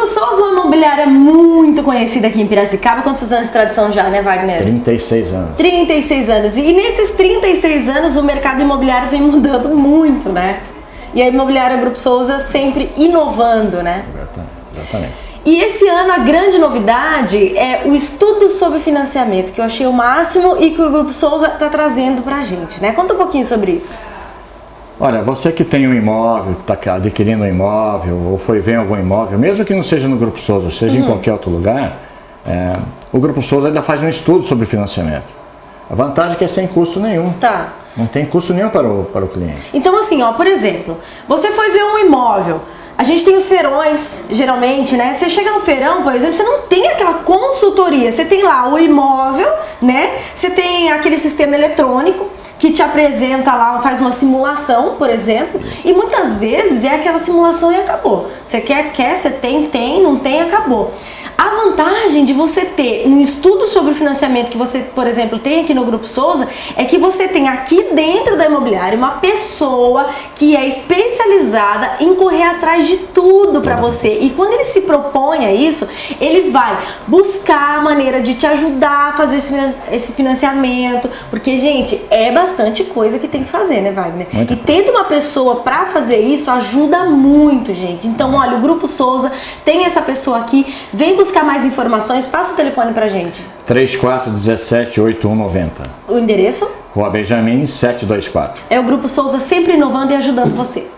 Souza é uma imobiliária muito conhecida aqui em Piracicaba. Quantos anos de tradição já, né, Wagner? 36 anos. 36 anos. E nesses 36 anos o mercado imobiliário vem mudando muito, né? E a imobiliária Grupo Souza sempre inovando, né? Exatamente. E esse ano a grande novidade é o estudo sobre financiamento, que eu achei o máximo e que o Grupo Souza está trazendo pra gente, né? Conta um pouquinho sobre isso. Olha, você que tem um imóvel, está adquirindo um imóvel ou foi ver algum imóvel, mesmo que não seja no Grupo Souza, seja em qualquer outro lugar, o Grupo Souza ainda faz um estudo sobre financiamento. A vantagem é que é sem custo nenhum. Tá. Não tem custo nenhum para o cliente. Então assim, ó, por exemplo, você foi ver um imóvel, a gente tem os feirões, geralmente, né? Você chega no feirão, por exemplo, você não tem aquela consultoria, você tem lá o imóvel, né? Você tem aquele sistema eletrônico que te apresenta lá, faz uma simulação, por exemplo, e muitas vezes é aquela simulação e acabou. Você quer, você tem, não tem, acabou. A vantagem de você ter um estudo sobre o financiamento que você, por exemplo, tem aqui no Grupo Souza, é que você tem aqui dentro da imobiliária uma pessoa que é especializada em correr atrás de tudo para você. E quando ele se propõe a isso, ele vai buscar a maneira de te ajudar a fazer esse financiamento, porque, gente, é bastante coisa que tem que fazer, né, Wagner? E tendo uma pessoa para fazer isso ajuda muito, gente. Então, olha, o Grupo Souza tem essa pessoa aqui, vem buscar mais informações, passa o telefone pra gente. 3417-8190. O endereço? Rua Benjamin 724. É o Grupo Souza sempre inovando e ajudando você.